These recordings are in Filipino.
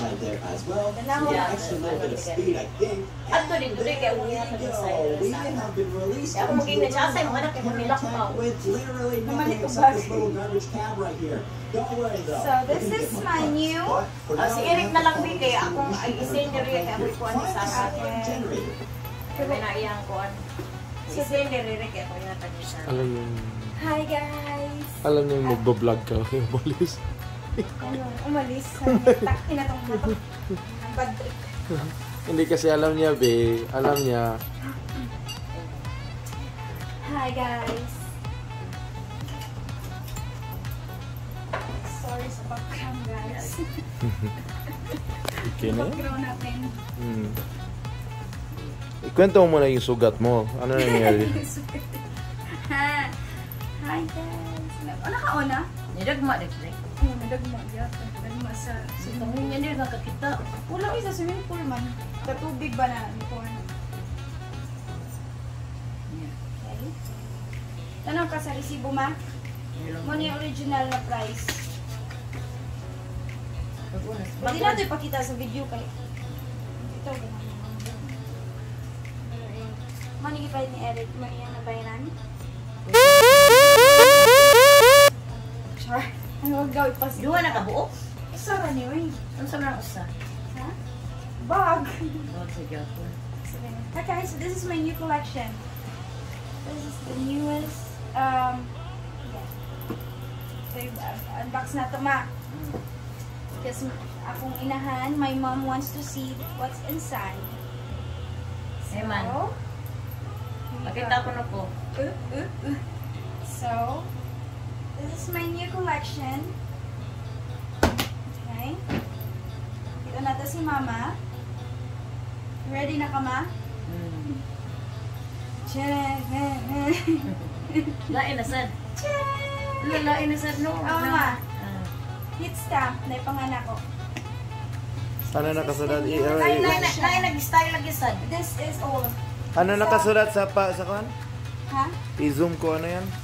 inside there as well. So extra little bit of speed, I think. Ato din dure kay unya ka design. We have been released Ako maging na-chasay mo anak mo nilak pa. with literally nothing except this little garbage cab right here. Don't worry though. So this is my new. Si Eric na lang bi kay akong ay isend diri kay ako kuan sa akin. Kaya na iyang kuan. Isend diri kay ako na tani sa. Alam niyo, Hi guys. alam niyo magbo-vlog ka yung police. Umalis. Tinatong na ako. Ang bad trip. Hindi kasi alam niya, be. Alam niya. Hi guys. Sorry sa background guys. Okay na yun? Background natin. Ikwento mo muna yung sugat mo. Ano nangyari? Hi guys. Naka-on na? Nidagma diri. Ano, nadagma yata. Nadagma sa Kung niya din nakakita. Wala isa swimming pool man. Katubig ba na? Ano po? Okay. Tanong ka sa resibo ma? Mo ni original na price. Pwede na ito ipakita sa video kay ito. Manigipay ni Eric. May yan na bayanan? Sure. Ano huwag gawin pa siya? Duha na kabuok. Isa ra niyo eh. Ano sa mga usa? Ha? Bag. Wag sa gyapon. Okay, so this is my new collection. This is the newest, yeah. So, unbox na ito, ma. Kasi akong inahan, my mom wants to see what's inside. So, Hey, man. Makita ko na po. So, this is my new collection. Okay. Dito na ito si mama. Ready na ka, ma? Lain na sad. Lain na sad no. Oo, ma. Hit stamp na ipanganak ko. Ano nakasulat? Lain nag-style lagi sad. This is all. Ano nakasulat sa kan? Ha? I-zoom ko ano yan?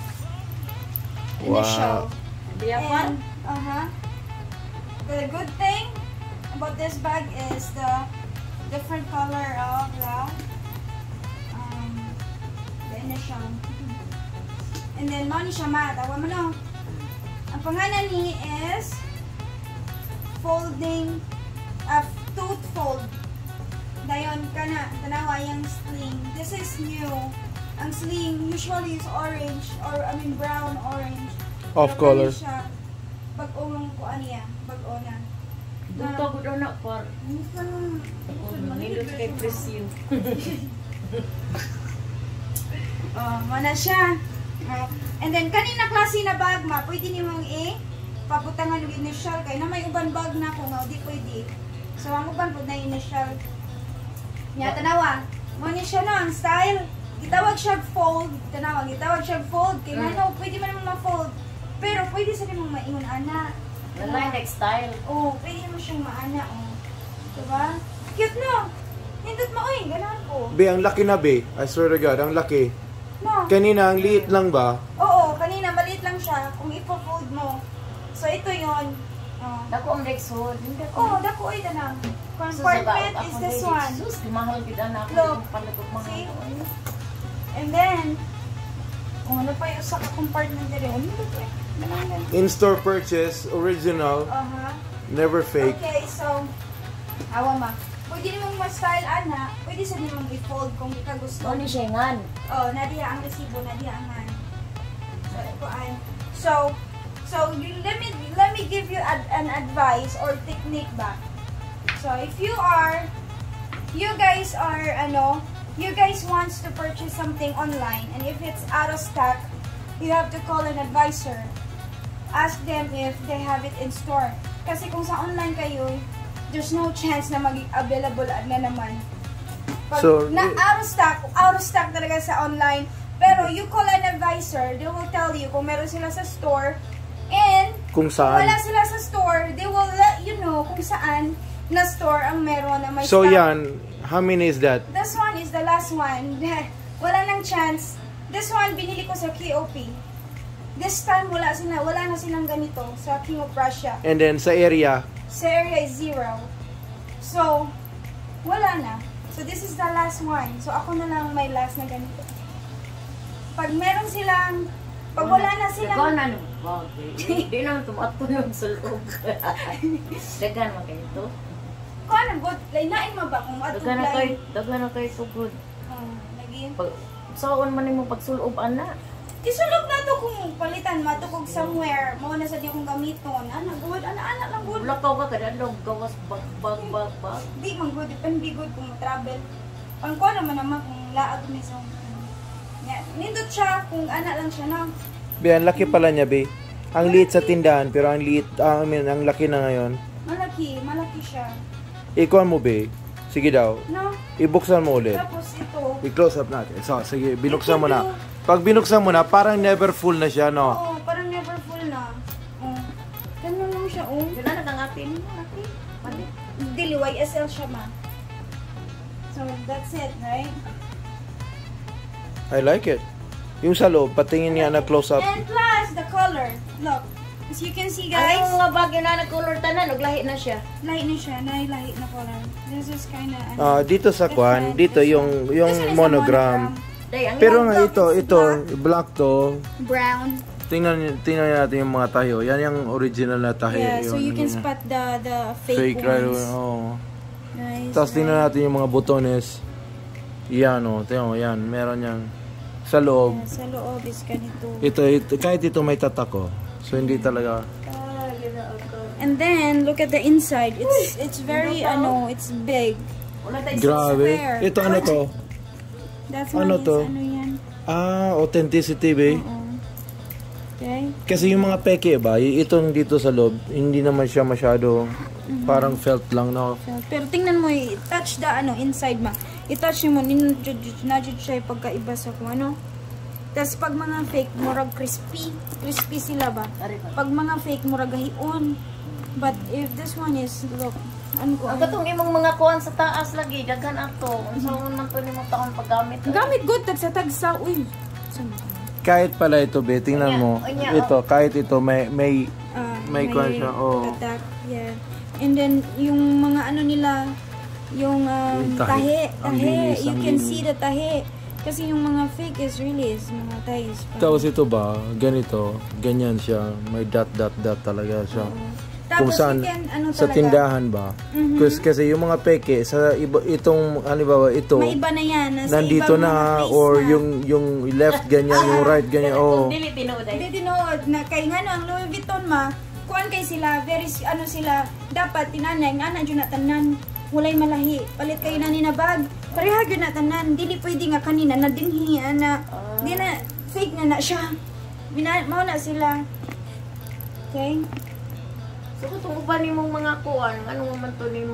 Initial. Diyapan. And, the good thing about this bag is the different color of the initial. And then, mo ni siya ma. Tawa mo no. Ang pangalan ni is folding, tooth fold. Dayon ka na, tanawa yung sling. This is new. Ang sling usually is orange, or I mean brown, orange. Off color. Bag-o lang ko aniya. Bag-o na. Dito ko daw na par. Nindot kay presyo. Mana siya. And then, kanina klase na bag ma, pwede ni mong pabutangan ng initial. Kaya na may uban bag na ko nga, di pwede. So, ang uban po na initial. Nya, tanawa. Muna siya no, ang style. Gitawag siya fold. Tanawa, gitawag siya fold. Kaya no, pwede man naman ma-fold. Pero, pwede sa rin mong maingon, ana. Lalay next style. Oh, pwede naman siyang maana, oh. Diba? Cute no? Hindot mo, oy, ganahan ko. Be, ang laki na, be. I swear to God, ang laki. No. Kanina, ang liit lang ba? Oo, kanina maliit lang siya kung ipo-fold mo. So, ito yon. Oh. Dako ang next hood. Oh, dako ay tanang. Compartment is this one. Sus, mahal gid ana Look. ako palagog mahal. See? And then, ano pa yung sa compartment nila? Ano ba ito? In-store purchase, original, never fake. Okay, so, awa ma. Pwede namang ma-style, ana. Pwede sa namang i-fold kung di ka gusto. Ano siya ngan? Oh, nadiya ang resibo, nadiya ang han. So, let me give you an advice or technique ba. So, if you guys wants to purchase something online, and if it's out of stock, you have to call an advisor. Ask them if they have it in store. Kasi kung sa online kayo, there's no chance na maging available na naman. Pag So, out of stock talaga sa online. Pero you call an advisor, they will tell you kung meron sila sa store. And Kung saan. wala sila sa store, they will let you know kung saan na store ang meron na may So stock. yan, how many is that? This one is the last one. Wala nang chance. This one, binili ko sa KOP. This time, wala na silang ganito sa King of Prussia. And then sa area, Sa area is 0. So, wala na. So, this is the last one. So, ako na lang may last na ganito. Pag meron silang, pag wala na Ikaw silang, na no. Hindi naman tumatunog sa loob. Dagan mo kayo ito. kung ano, good, lainain mo ba kung Dagan na kayo so good. Lagi. Pag saon man mo pagsulob ana. Isulog na to kung palitan, matukog somewhere. Mo na sa di akong gamiton. Ana, good, ana lang good. Lakaw ka kada log gawas bag. Di man good, depende good kung travel. Pang ko naman naman kung laag ni so. Nindot siya kung ana lang siya na. be, ang laki pala niya, be. Ang liit sa tindahan, pero ang liit, ang laki na ngayon. Malaki siya. Ikuan mo, be. Sige daw. No? Ibuksan mo ulit. Tapos ito. I-close up natin. So, sige, binuksan mo na. Pag binuksan mo na, parang never full na siya, no? Oo, parang never full na. Ganun lang siya, Yun na nagangatin mo ate. Mali. Dili, YSL siya ma. So, that's it, right? I like it. Yung sa loob, patingin niya na close up. And plus, the color. Look. As you can see, Ang guys, mga bagay na nag-color tanan, uglahi na siya. light na siya. Lahi na color. This is kinda, Dito sa kwan, dito yung This one is a monogram. Day, ang Pero nga black ito, is black to. brown. Tingnan natin yung mga tayo. Yan yung original na tayo. Yeah, so you can yung spot the fake right ones. away. Oh. Nice. Tapos tingnan natin yung mga botones. Yan o, tingnan mo, yan. Meron yan. Sa loob. Yeah, sa loob is ganito. Ito, kahit ito may tatak ko. So hindi talaga. And then, look at the inside. It's very, it's big. Wala tayo Grabe. square. Ito ano to? That's Ano nice. to? Ano yan? Authenticity ba? Oo. Okay. Kasi yung mga peke ba, itong dito sa loob, hindi naman siya masyado parang felt lang, no? Pero tingnan mo, i-touch the inside ma. I-touch mo, na-judge siya yung pagkaiba sa kung ano. Tapos pag mga fake, murag crispy. Crispy sila ba? Pag mga fake, murag gahion. But if this one is, look, ano ko? Ang katong imong mga kuan sa taas lagi, daghan ato. Unsa man to nimo taon paggamit. Gamit good, tagsa-tagsa. Uy. Kahit pala ito, be, tingnan mo. Onya, Ito, kahit ito, may kuwan siya. Attack, yeah. And then, yung mga ano nila, yung tahi. tahi. Ang linis, You ang can linis. see the tahi. Kasi yung mga fake is really is mga tahis. Tapos ito ba, ganito, ganyan siya. May dot talaga siya. Kung Tapos saan, you can, sa talaga, tindahan ba? Kasi yung mga peke, sa itong, halimbawa, ito, may iba na yan. Nasa nandito ibang mga na, place or na. yung left ganyan, yung right ganyan, oh. Dili tinuod ay. Hindi tinood na kay nga no, ang Louis Vuitton ma, kuan kay sila, very, sila, dapat tinanay, nga na dyan na tanan, walay malahi, palit kayo na ninabag, pareha dyan na tanan, dili pwede nga kanina, na dinhi, na, di na, fake na siya, mao na sila, okay? So kung uban nimong mga kuan, ano man to nimo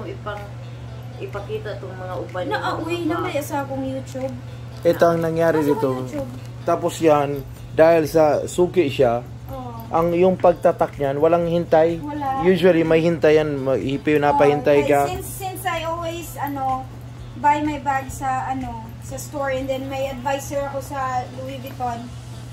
ipakita tong mga uban nimo. Uy, naman sa akong YouTube. Ito ang nangyari Nasa dito. akong YouTube. Tapos yan, dahil sa suki siya, ang yung pagtatak niyan, walang hintay. Wala. Usually may hintay yan, napahintay ka. Since I always buy my bag sa sa store, and then may advisor ako sa Louis Vuitton.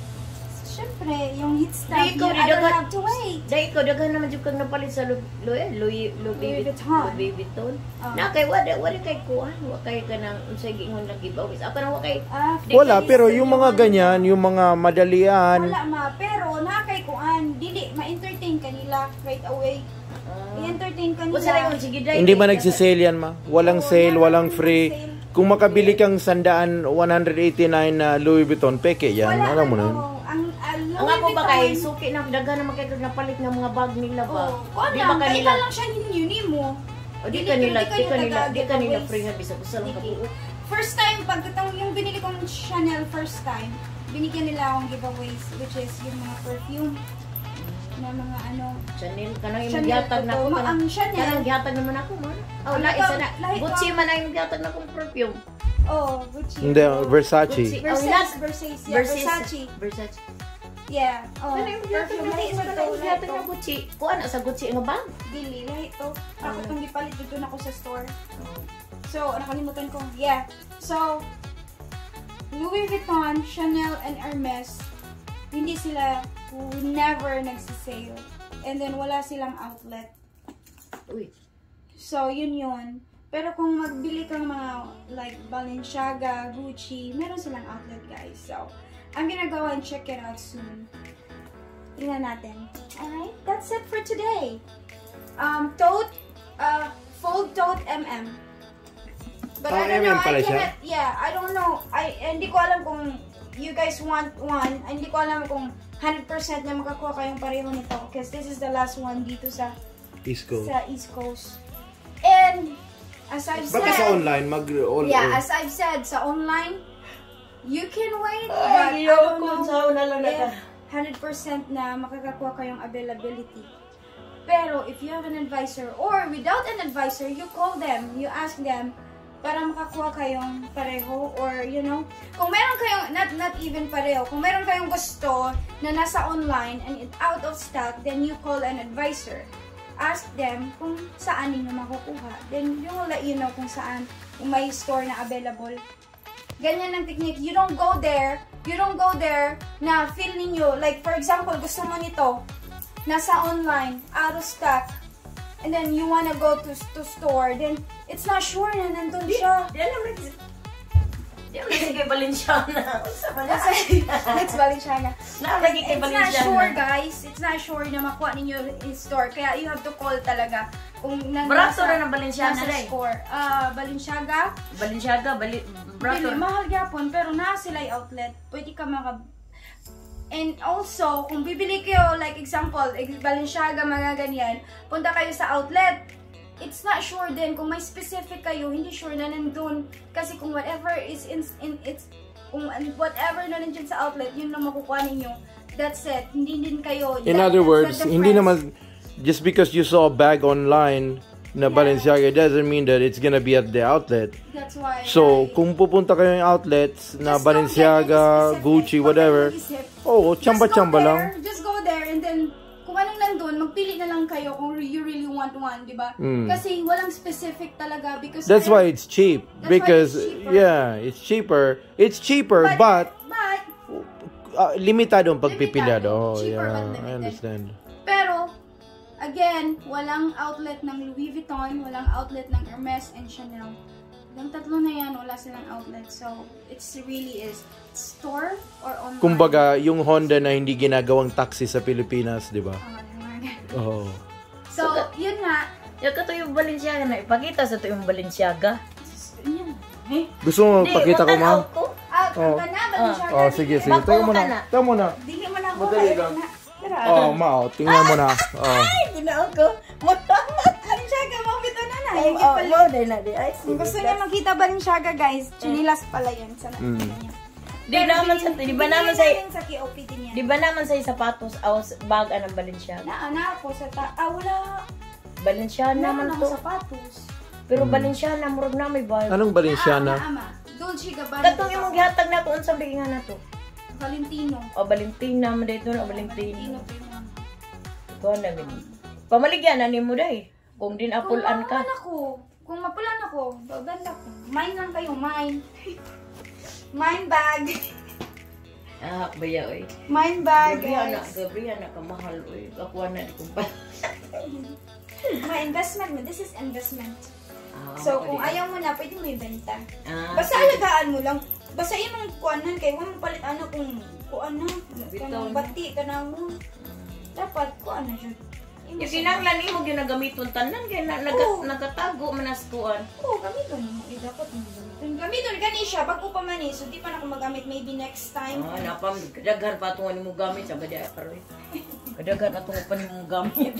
Syempre, yung hit stamp, Di ko, I don't dagat- have to wait. Dahil ko daghan naman jud kang napalit sa Louis Vuitton. Vuitton. Oh. Na kay wala kay kuan, wa kay kanang unsay giingon na giveaways. Ako na wa kay Wala, pero yung mga ganyan, yung mga madalian, Wala ma, pero nakay kuan, dili ma-entertain kanila right away. I-entertain kanila. Usa ray sige dai. hindi ba nagsisale yan, ma? Walang Oo, sale, walang walang free. sale. Kung makabili kang 189 na Louis Vuitton, peke yan. Wala, Alam mo na yun. Ang ako ba kay suki na daghan naman kay napalit ng mga bag nila ba? Kuan Di lang, ba kaya kanila? lang siya ninyo mo. O di kanila free nga bisag usa lang kabuo. First time, pagkatong yung binili kong Chanel first time, binigyan nila akong giveaways, which is yung mga perfume na mga Chanel kanang imong Chanel gihatag na to. ako. Ang Chanel. Kanang gihatag naman ako man. Oh, Ano lahi to? sana. Lahi to. Gucci man ang gihatag na akong perfume. Oh, Gucci. Hindi, Versace. Gucci. Versace. Versace. Yeah. Oh, Ano yung gihatag perfume. na Lahi isa ito, na yung lahi gihatag ito. na Gucci. Kuan sa Gucci nga bag. Dili, lahi ito. Ako itong gipalit doon ako sa store. Oh. So, nakalimutan ko. Yeah. So, Louis Vuitton, Chanel, and Hermes, hindi sila never nagsisale. And then, wala silang outlet. Uy. So, yun. Pero kung magbili kang mga like Balenciaga, Gucci, meron silang outlet, guys. So, I'm gonna go and check it out soon. Tingnan natin. Alright, that's it for today. Tote, fold tote But I don't know, I cannot, yeah, I don't know. Hindi ko alam kung you guys want one. Hindi ko alam kung 100% na makakuha kayong pareho nito. Because this is the last one dito sa East Coast. And, as I've said, baka sa online, as I've said, sa online, you can wait, but I don't know if 100% na makakakuha kayong availability. Pero, if you have an advisor, or without an advisor, you call them, you ask them, para makakuha kayong pareho, or, you know, kung meron kayong, not even pareho, kung meron kayong gusto na nasa online, and it's out of stock, then you call an advisor. Ask them kung saan ninyo makukuha. Then, yung will let you know kung saan, kung may store na available. Ganyan ang technique. You don't go there na feel ninyo, like, for example, gusto mo nito, nasa online, out of stock, and then you wanna go to store, then it's not sure na nandun siya. Di naman kay Balenciaga. Next Balenciaga. Lagi kay It's not Balenciaga. sure, guys. It's not sure na makuha ninyo in store. Kaya you have to call talaga. Kung Barato na ng Balenciaga nasa na eh. store. Balenciaga. Barato. Mahal gyapon, pero na sila outlet. Pwede ka And also, kung bibili kayo, like example, Balenciaga, mga ganyan, punta kayo sa outlet, it's not sure din kung may specific kayo, hindi sure na nandun. Kasi kung whatever is whatever na nandun sa outlet, yun lang makukuha ninyo. That's it. Hindi din kayo. In other words, hindi naman, just because you saw a bag online na Balenciaga, it doesn't mean that it's gonna be at the outlet. That's why. So, kung pupunta kayo ng outlets na Balenciaga, Gucci, whatever, chamba-chamba lang. Just go there and then, kung anong nandun, magpili na lang kayo kung you really want one, di ba? Kasi walang specific talaga because That's why it's cheap. Because, yeah, it's cheaper. It's cheaper, but limitado ang pagpipila. Oh, yeah, I understand. Pero, again, walang outlet ng Louis Vuitton, walang outlet ng Hermes and Chanel. Yung tatlo na yan, wala silang outlet. So, it's really is store or online. Kumbaga, yung Honda na hindi ginagawang taxi sa Pilipinas, di ba? Oh. So, yun nga. Yung kato yung Balenciaga na ipakita sa to yung Balenciaga. Yan. Gusto mo magpakita ko, ma'am? Ang Balenciaga. Oh, sige. Tayo mo na. Dili mo na ako. Madali lang. Oh, Mao, tingnan mo na. Oh. Ay, ginaon ko. Balenciaga, mabito na na. Kung gusto niya makita Balenciaga, guys, chinilas pala yun. Sana niya. Di ba naman sa sapatos bag ng Balenciaga? Na ako sa wala. Balenciaga naman to. Sapatos. Pero Balenciaga murag na may bag. Anong Balenciaga? Dolce Gabbana. Katong imong gihatag na ko unsa bigyan na to? Valentino. O Valentina mo dito na Valentino. Ito na gani. Pamaligyan na nimo dai. Kung din apulan ka. Kung mapulan ako, ganda ko. Mine lang kayo, mine. Mine bag. Baya oy. Mine bag. Gabriel na kamahal oy. Kakuha na di kumpa. My investment mo. This is investment. So, kung ayaw mo na, pwede mo ibenta. Basta alagaan mo lang. Basta imong kuanan kay mo palit ano kung kuan na. Kanang bati ka na mo. Dapat kuan na jud. Yung kinanglan nimo ginagamiton tanan kay nagatago manas kuan. Oo, gamiton mo. Dapat mo gamiton. Gamiton gani siya pag upa man so di pa na ako magamit maybe next time. Napam kadaghan pa tungan nimo gamit sa badya karoy. Kadaghan atong pa nimo gamit.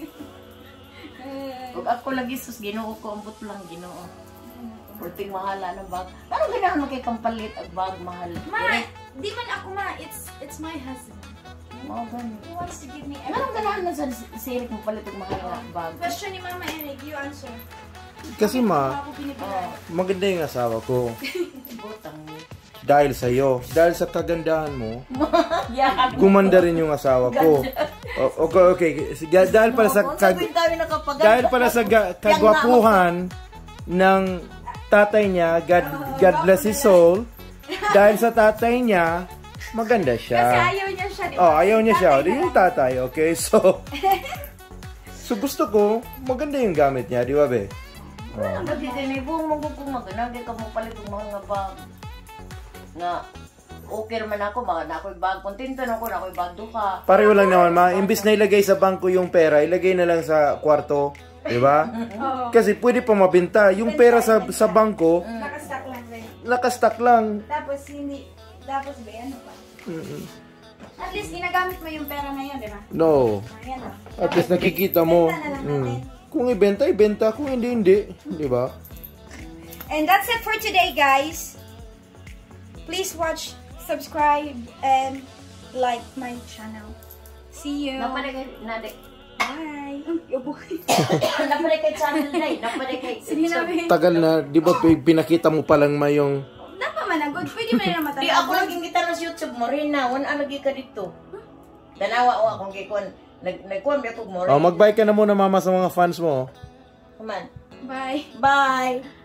Ug ako lagi sus Ginoo ko ambot lang Ginoo. Porting mahala ng bag. Ano ganahan mo kay kampalit ang bag mahal? Di man ako it's my husband. Mao gani. He wants to give me Ano ganahan mo sa sirik mo palit og mahal nga bag? Question ni Mama Eric, you answer. Kasi maganda yung asawa ko. Butang mo. Dahil sa'yo. Dahil sa kagandahan mo, gumanda rin yung asawa ko. Okay. Dahil pala sa kagwapuhan ng tatay niya, God bless his soul. Dahil sa tatay niya, maganda siya. Kasi ayaw niya siya, Oh, ayaw niya siya. Di yung tatay, okay? So, gusto ko, maganda yung gamit niya, di ba, be? Wala ba dito na ibong magugong maganda. Hindi ka mo palit yung mga bag. Nga, okay naman ako. Mga na ako'y bag. Kontento na ako. Na ako'y bag duka. Pareho lang naman, imbis na ilagay sa bangko yung pera, ilagay na lang sa kwarto, di ba? Oo. Kasi pwede pa mabenta. Yung pera sa bangko, Nakastock lang rin. nakastock lang. Tapos ba ano pa? At least ginagamit mo yung pera ngayon, di ba? No. Ayan o. At least nakikita mo. Benta na lang natin. Kung ibenta. Kung hindi. Di ba? And that's it for today, guys. Please watch, subscribe, and like my channel. See you. Napalit kay... Bye. Napalit kay channel na eh. Napalit kay... Sige na, babe. Tagal na, di ba pinakita mo pa lang yung... Napamanagod. Pwede mo na matalagot. Di ako laging kita sa YouTube mo rin na. Wala lagi ka dito. Tanawa o akong kikon. Nagkuhan ba ako mo rin? Oh, mag-bye ka na muna, mama, sa mga fans mo. Come on. Bye. Bye!